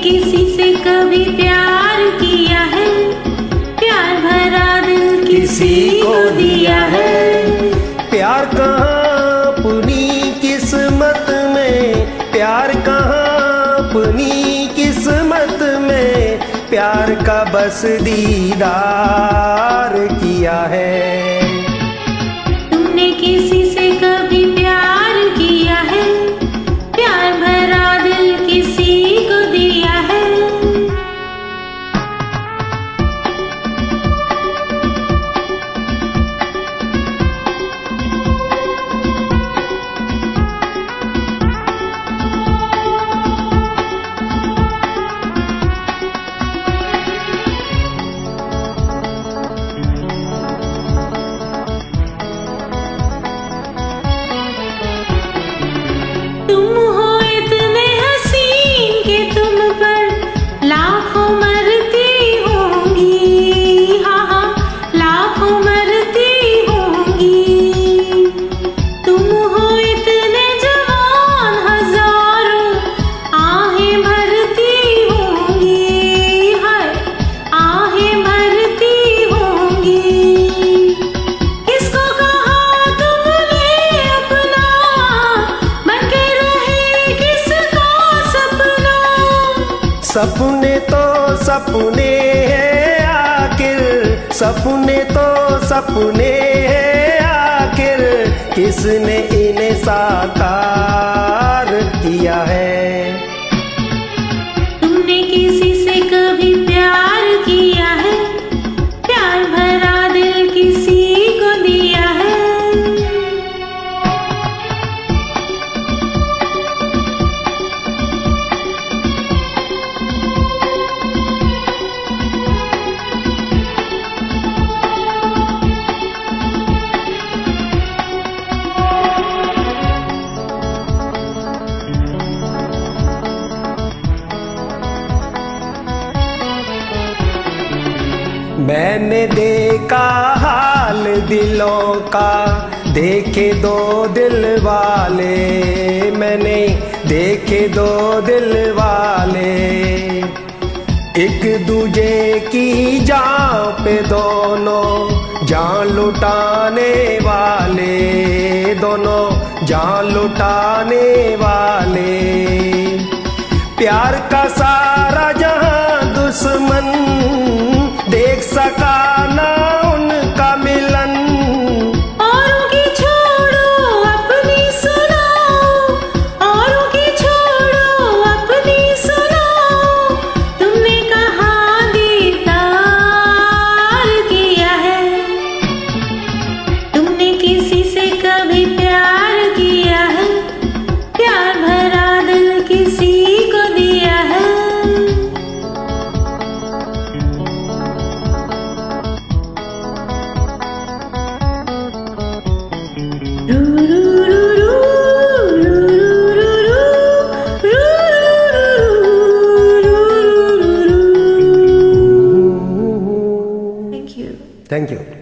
किसी से कभी प्यार किया है, प्यार भरा दिल किसी को दिया है। प्यार कहाँ अपनी किस्मत में, प्यार कहाँ अपनी किस्मत में, प्यार का बस दीदार किया है। तुमने किसी से कभी प्यार किया है, प्यार भरा दिल किसी को दिया है। तुम हो इतने हसीन कि तुम पर लाखों मरती होंगी, हाँ हाँ लाखों मरती होंगी। तुम हो इतने जवान, हजारों आहें भरती होंगी, हाय आहें भरती होंगी। किसको कहा तुमने अपना, बनके रहे किसका सपना। सपने तो सपने हैं आखिर, सपने तो सपने हैं आखिर, किसने इन्हें साकार किया है। तुमने किसी से कभी प्यार किया है, प्यार भरा दिल किसी को दिया है। मैंने देखा हाल दिलों का, देखे दो दिल वाले, मैंने देखे दो दिल वाले, एक दूजे की जान पे दोनों जान लुटाने वाले, दोनों जान लुटाने वाले। प्यार का सारा जहां दुश्मन देख सका ना उनका मिलन। औरों की छोड़ो अपनी सुनाओ, औरों की छोड़ो अपनी सुनाओ। तुमने कहाँ दीदार किया है। तुमने किसी से कभी प्यार किया है, प्यार भरा दिल किसी को दिया है। Thank you.